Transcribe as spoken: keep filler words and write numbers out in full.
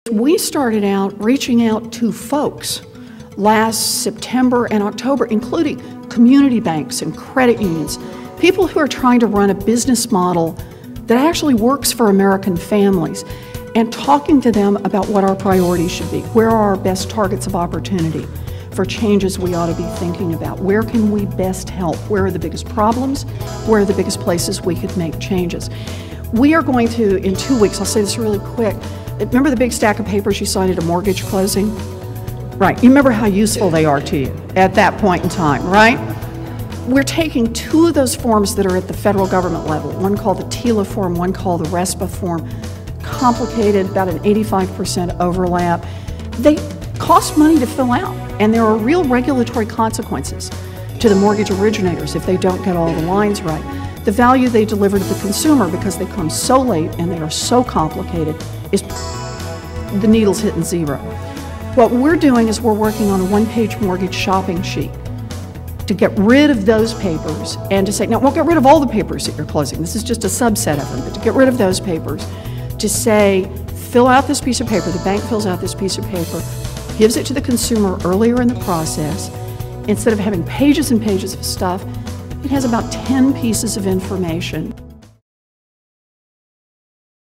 We started out reaching out to folks last September and October, including community banks and credit unions, people who are trying to run a business model that actually works for American families, and talking to them about what our priorities should be. Where are our best targets of opportunity for changes we ought to be thinking about? Where can we best help? Where are the biggest problems? Where are the biggest places we could make changes? We are going to, in two weeks, I'll say this really quick, remember the big stack of papers you signed at a mortgage closing? Right, you remember how useful they are to you at that point in time, right? We're taking two of those forms that are at the federal government level, one called the T I L A form, one called the RESPA form, complicated, about an eighty-five percent overlap. They cost money to fill out, and there are real regulatory consequences to the mortgage originators if they don't get all the lines right. The value they deliver to the consumer, because they come so late and they are so complicated, is the needle's hitting zero. What we're doing is we're working on a one-page mortgage shopping sheet to get rid of those papers and to say, now, we'll get rid of all the papers that you're closing. This is just a subset of them, but to get rid of those papers, to say, fill out this piece of paper, the bank fills out this piece of paper, gives it to the consumer earlier in the process. Instead of having pages and pages of stuff, it has about ten pieces of information.